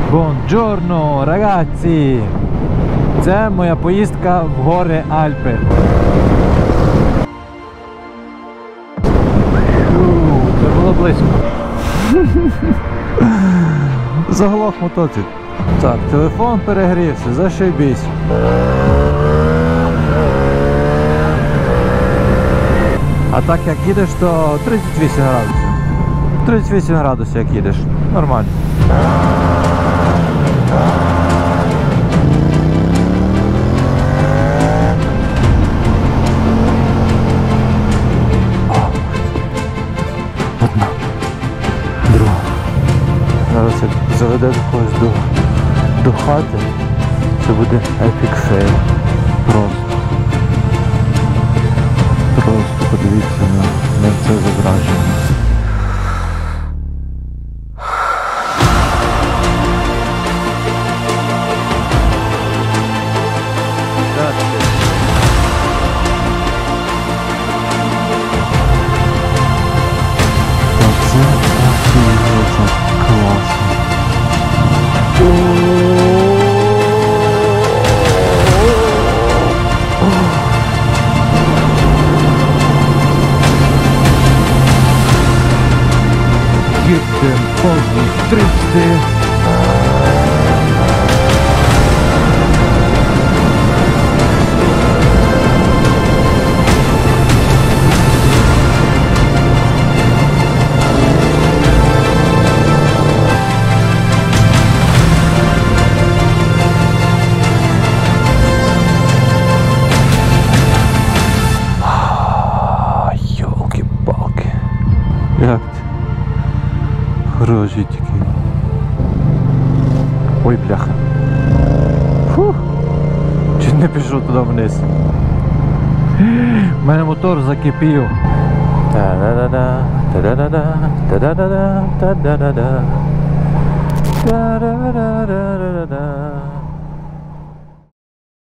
Buongiorno ragazzi! Це моя поїздка в гори Альпи. Це було близько. Заглох мотоцикл. Так, телефон перегрівся, зашибісь. А так як їдеш, то 38 градусів. 38 градусів як їдеш. Нормально. Одна. Друга. Зараз як заведе до когось до хати, це буде епік фейл. Просто подивіться на це зображення. Це охуєнно класно. Їдем повні 300. Йолки-палки. Як ти? Хороший такий. Ой, бляха. Фух. Чуть не пішов туди вниз. У мене мотор закипів. Та-да-да-да, та-да-да-да, та-да-да-да, та-да-да-да. Та-да-да-да-да-да.